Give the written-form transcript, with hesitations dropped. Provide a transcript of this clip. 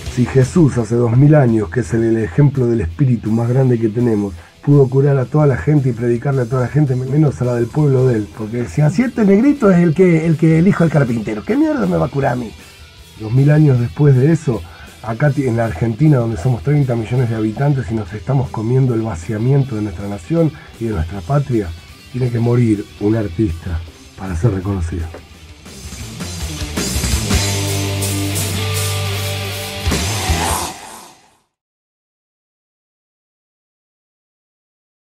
Si Jesús hace 2000 años, que es el ejemplo del espíritu más grande que tenemos, pudo curar a toda la gente y predicarle a toda la gente, menos a la del pueblo de él, porque decían, si este negrito es el hijo del carpintero, ¿qué mierda me va a curar a mí? 2000 años después de eso, acá en la Argentina, donde somos 30 millones de habitantes y nos estamos comiendo el vaciamiento de nuestra nación y de nuestra patria, tiene que morir un artista para ser reconocido.